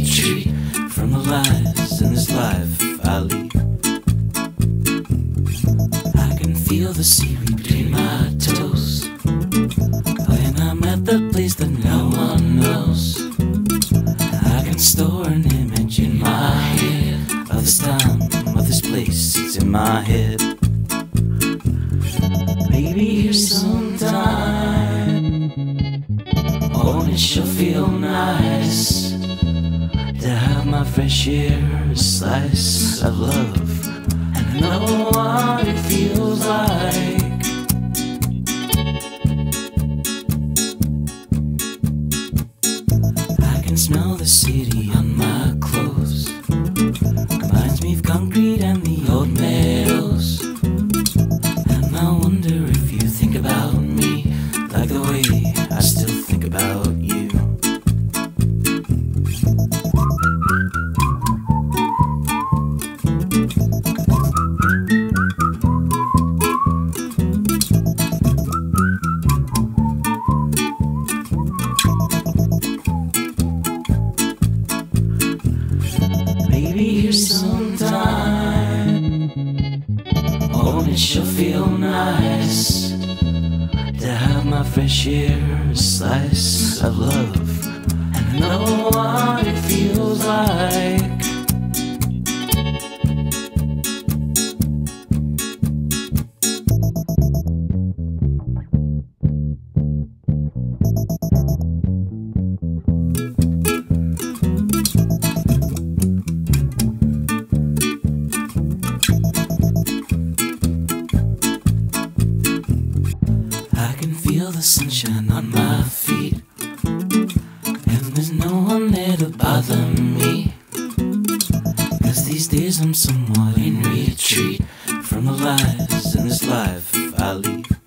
retreat from the lies in this life I lead. I can feel the seaweed between my toes when I'm at the place that no one knows. I can store an image in my head of this time, of this place, it's in my head. Maybe here's some time, oh, it sure feel nice to have my fresh share, a slice of love, and know what it feels like. I can smell the city on my clothes, reminds me of concrete and the old meadows. And I wonder if you think about me like the way I still think about you. Maybe here's some time, oh, it sure feel nice to have my fresh share, a slice of love, and know what it feels like. I can feel the sunshine on my feet, and there's no one there to bother me, 'cause these days I'm somewhat in retreat from the lies in this life I lead.